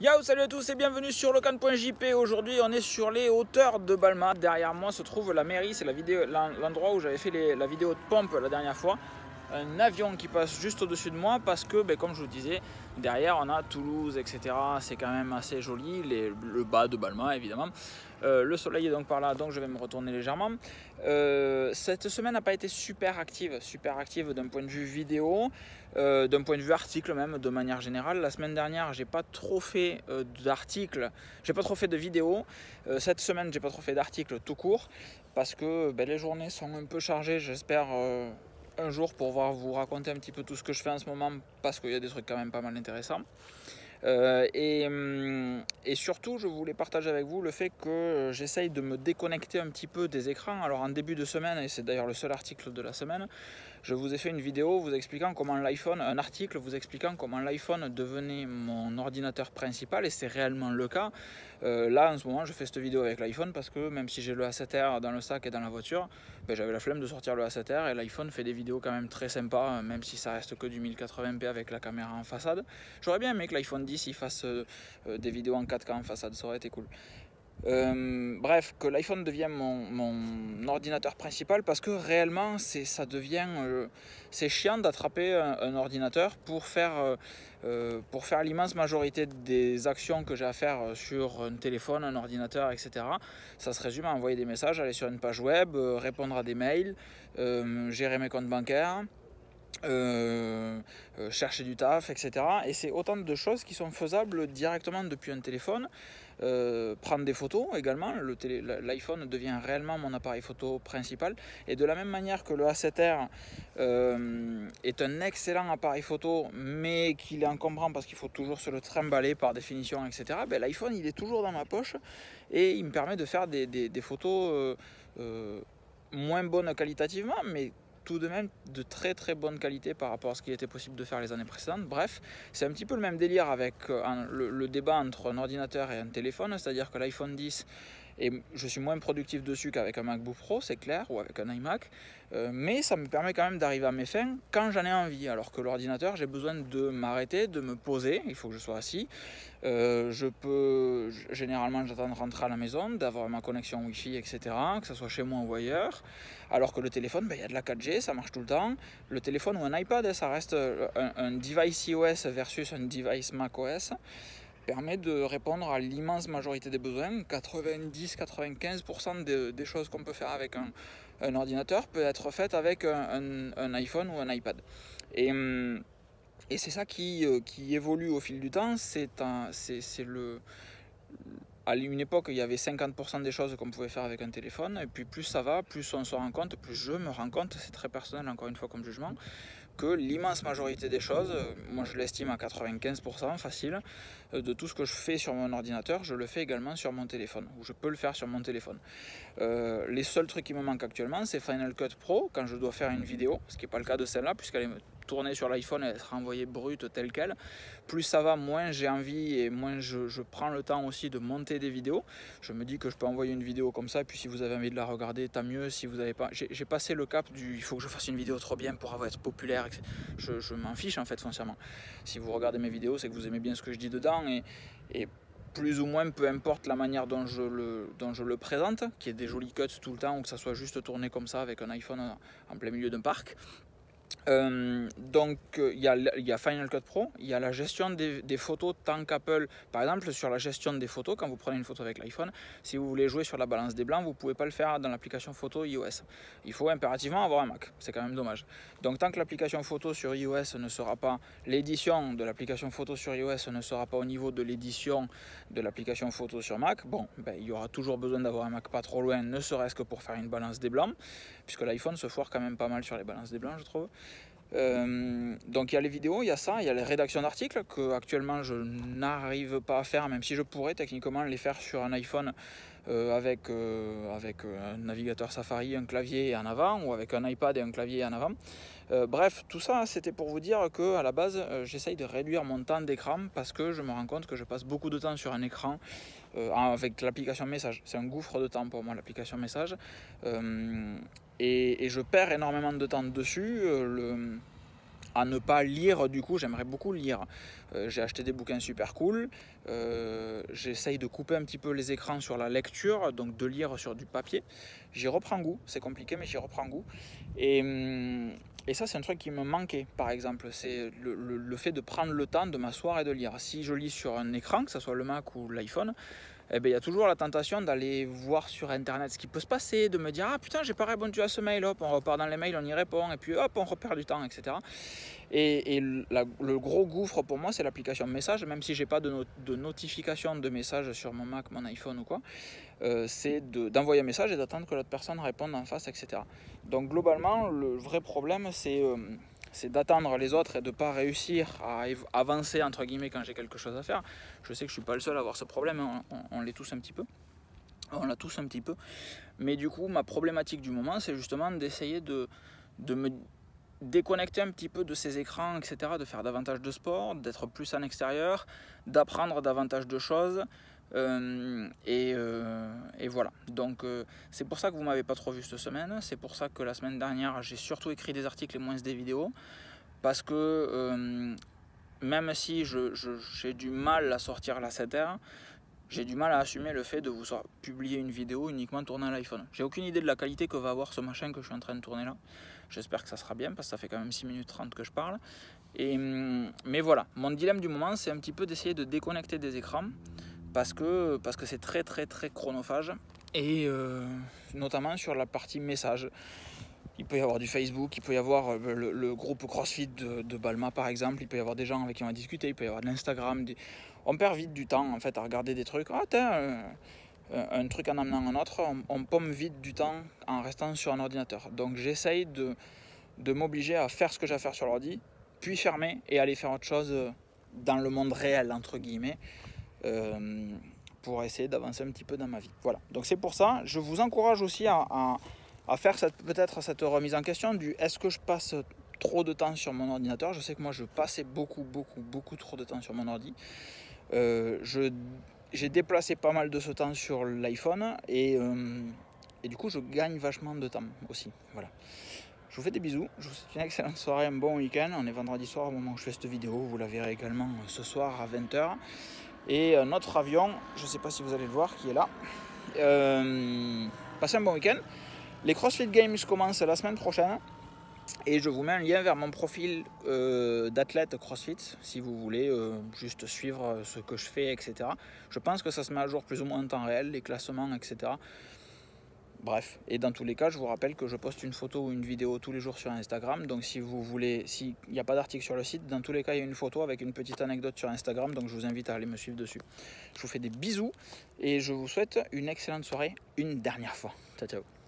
Yo, salut à tous et bienvenue sur locan.jp. Aujourd'hui on est sur les hauteurs de Balma. Derrière moi se trouve la mairie, c'est l'endroit où j'avais fait la vidéo de pompe la dernière fois. Un avion qui passe juste au-dessus de moi parce que, comme je vous disais, derrière on a Toulouse, etc. C'est quand même assez joli, le bas de Balma évidemment. Le soleil est donc par là, donc je vais me retourner légèrement. Cette semaine n'a pas été super active d'un point de vue vidéo, d'un point de vue article même, de manière générale. La semaine dernière, j'ai pas trop fait d'articles, j'ai pas trop fait de vidéos. Cette semaine, j'ai pas trop fait d'articles tout court parce que les journées sont un peu chargées. J'espère un jour pouvoir vous raconter un petit peu tout ce que je fais en ce moment parce qu'il y a des trucs quand même pas mal intéressants. Et surtout, je voulais partager avec vous le fait que j'essaye de me déconnecter un petit peu des écrans. Alors en début de semaine, et c'est d'ailleurs le seul article de la semaine, je vous ai fait une vidéo vous expliquant comment un article vous expliquant comment l'iPhone devenait mon ordinateur principal, et c'est réellement le cas. Là en ce moment je fais cette vidéo avec l'iPhone parce que même si j'ai le A7R dans le sac et dans la voiture, j'avais la flemme de sortir le A7R, et l'iPhone fait des vidéos quand même très sympas, même si ça reste que du 1080p avec la caméra en façade. J'aurais bien aimé que l'iPhone 10 il fasse des vidéos en 4K en façade, ça aurait été cool. Bref, que l'iPhone devienne mon ordinateur principal parce que réellement ça devient c'est chiant d'attraper un ordinateur pour faire l'immense majorité des actions que j'ai à faire sur un téléphone, un ordinateur, etc. Ça se résume à envoyer des messages, aller sur une page web, répondre à des mails, gérer mes comptes bancaires, chercher du taf, etc. Et c'est autant de choses qui sont faisables directement depuis un téléphone. Prendre des photos également, l'iPhone devient réellement mon appareil photo principal, et de la même manière que le A7R est un excellent appareil photo mais qu'il est encombrant parce qu'il faut toujours se le trimballer par définition, etc. L'iPhone il est toujours dans ma poche et il me permet de faire des photos moins bonnes qualitativement, mais tout de même de très très bonne qualité par rapport à ce qui était possible de faire les années précédentes. Bref, c'est un petit peu le même délire avec le débat entre un ordinateur et un téléphone, c'est-à-dire que l'iPhone 10, et je suis moins productif dessus qu'avec un MacBook Pro, c'est clair, ou avec un iMac, mais ça me permet quand même d'arriver à mes fins quand j'en ai envie, alors que l'ordinateur, j'ai besoin de m'arrêter, de me poser, il faut que je sois assis. Généralement j'attends de rentrer à la maison, d'avoir ma connexion Wi-Fi, etc., que ce soit chez moi ou ailleurs, alors que le téléphone, il y a de la 4G, ça marche tout le temps. Le téléphone ou un iPad, ça reste un device iOS versus un device macOS, permet de répondre à l'immense majorité des besoins. 90-95% des choses qu'on peut faire avec un ordinateur peut être faites avec un iPhone ou un iPad. Et c'est ça qui évolue au fil du temps. À une époque, il y avait 50% des choses qu'on pouvait faire avec un téléphone, et puis plus ça va, plus on se rend compte, plus je me rends compte, c'est très personnel encore une fois comme jugement, que l'immense majorité des choses, moi je l'estime à 95% facile, de tout ce que je fais sur mon ordinateur, je le fais également sur mon téléphone, ou je peux le faire sur mon téléphone. Les seuls trucs qui me manquent actuellement, c'est Final Cut Pro, quand je dois faire une vidéo, ce qui n'est pas le cas de celle-là, puisqu'elle est tournée sur l'iPhone et être envoyée brute telle qu'elle. Plus ça va, moins j'ai envie et moins je prends le temps aussi de monter des vidéos. Je me dis que je peux envoyer une vidéo comme ça, et puis si vous avez envie de la regarder, tant mieux. Si vous n'avez pas, j'ai passé le cap du il faut que je fasse une vidéo trop bien pour être populaire. Je m'en fiche en fait foncièrement. Si vous regardez mes vidéos, c'est que vous aimez bien ce que je dis dedans, et plus ou moins peu importe la manière dont je le présente, qu'il y ait des jolis cuts tout le temps ou que ça soit juste tourné comme ça avec un iPhone en plein milieu d'un parc. Donc il y a Final Cut Pro, il y a la gestion des photos tant qu'Apple. Par exemple, sur la gestion des photos, quand vous prenez une photo avec l'iPhone, si vous voulez jouer sur la balance des blancs, vous ne pouvez pas le faire dans l'application photo iOS. Il faut impérativement avoir un Mac, c'est quand même dommage. Donc tant que l'application photo sur iOS ne sera pas, l'édition de l'application photo sur iOS ne sera pas au niveau de l'édition de l'application photo sur Mac, il y aura toujours besoin d'avoir un Mac pas trop loin, ne serait-ce que pour faire une balance des blancs, puisque l'iPhone se foire quand même pas mal sur les balances des blancs, je trouve. Donc il y a les vidéos, il y a ça, il y a les rédactions d'articles que actuellement je n'arrive pas à faire, même si je pourrais techniquement les faire sur un iPhone avec un navigateur Safari, un clavier en avant, ou avec un iPad et un clavier en avant. Bref, tout ça c'était pour vous dire que à la base j'essaye de réduire mon temps d'écran parce que je me rends compte que je passe beaucoup de temps sur un écran avec l'application message. C'est un gouffre de temps pour moi, l'application message, et je perds énormément de temps dessus. à ne pas lire. Du coup, j'aimerais beaucoup lire. J'ai acheté des bouquins super cool. J'essaye de couper un petit peu les écrans sur la lecture, donc de lire sur du papier. J'y reprends goût. C'est compliqué, mais j'y reprends goût. Et ça, c'est un truc qui me manquait, par exemple. C'est le fait de prendre le temps de m'asseoir et de lire. Si je lis sur un écran, que ce soit le Mac ou l'iPhone, eh ben, il y a toujours la tentation d'aller voir sur internet ce qui peut se passer, de me dire ah putain j'ai pas répondu à ce mail, hop on repart dans les mails, on y répond et puis hop on repère du temps, etc. Et le gros gouffre pour moi c'est l'application message, même si j'ai pas de notification de message sur mon Mac, mon iPhone ou quoi, c'est d'envoyer un message et d'attendre que l'autre personne réponde en face, etc. Donc globalement le vrai problème c'est d'attendre les autres et de ne pas réussir à avancer entre guillemets quand j'ai quelque chose à faire. Je sais que je ne suis pas le seul à avoir ce problème, on l'est tous un petit peu. On l'a tous un petit peu. Mais du coup, ma problématique du moment, c'est justement d'essayer de me déconnecter un petit peu de ces écrans, etc., de faire davantage de sport, d'être plus en extérieur, d'apprendre davantage de choses. Et voilà, donc c'est pour ça que vous m'avez pas trop vu cette semaine, c'est pour ça que la semaine dernière j'ai surtout écrit des articles et moins des vidéos, parce que même si j'ai du mal à sortir la 7R, j'ai du mal à assumer le fait de vous publier une vidéo uniquement tournée à l'iPhone. J'ai aucune idée de la qualité que va avoir ce machin que je suis en train de tourner là, j'espère que ça sera bien parce que ça fait quand même 6 minutes 30 que je parle. Mais voilà, mon dilemme du moment c'est un petit peu d'essayer de déconnecter des écrans, parce que c'est très chronophage, et notamment sur la partie message. Il peut y avoir du Facebook, il peut y avoir le groupe CrossFit de Balma par exemple, il peut y avoir des gens avec qui on va discuter, il peut y avoir de l'Instagram. On perd vite du temps en fait à regarder des trucs. Ah tiens, un truc en amenant un autre, on pomme vite du temps en restant sur un ordinateur. Donc j'essaye de m'obliger à faire ce que j'ai à faire sur l'ordi, puis fermer et aller faire autre chose dans le monde réel entre guillemets. Pour essayer d'avancer un petit peu dans ma vie. Voilà, donc c'est pour ça, je vous encourage aussi à faire peut-être cette remise en question du est-ce que je passe trop de temps sur mon ordinateur. Je sais que moi je passais beaucoup trop de temps sur mon ordi. J'ai déplacé pas mal de ce temps sur l'iPhone et du coup je gagne vachement de temps aussi. Voilà. Je vous fais des bisous, je vous souhaite une excellente soirée, un bon week-end. On est vendredi soir au moment où je fais cette vidéo, vous la verrez également ce soir à 20h. Et notre avion, je ne sais pas si vous allez le voir, qui est là. Passez un bon week-end. Les CrossFit Games commencent la semaine prochaine. Et je vous mets un lien vers mon profil d'athlète CrossFit, si vous voulez juste suivre ce que je fais, etc. Je pense que ça se met à jour plus ou moins en temps réel, les classements, etc. Bref, et dans tous les cas, je vous rappelle que je poste une photo ou une vidéo tous les jours sur Instagram. Donc si vous voulez, s'il n'y a pas d'article sur le site, dans tous les cas, il y a une photo avec une petite anecdote sur Instagram. Donc je vous invite à aller me suivre dessus. Je vous fais des bisous et je vous souhaite une excellente soirée une dernière fois. Ciao, ciao.